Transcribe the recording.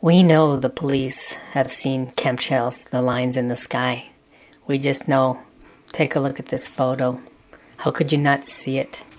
We know the police have seen chemtrails, the lines in the sky. We just know. Take a look at this photo. How could you not see it?